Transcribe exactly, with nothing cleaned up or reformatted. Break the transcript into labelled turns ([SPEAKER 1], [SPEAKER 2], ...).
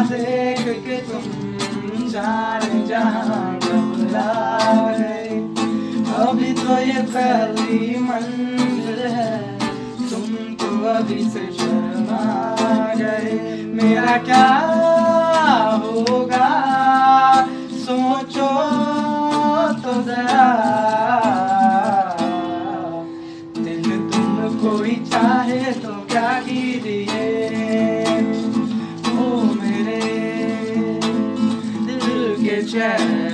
[SPEAKER 1] देख के तुम जाने जहाँ घबरा गए। अभी तो ये पहली मंजिल है, तुम तो अभी से शर्मा गए। मेरा क्या होगा सोचो तो जरा, दिल तुम कोई चाहे तो क्या कीजिए। ओ मेरे दिल के चैन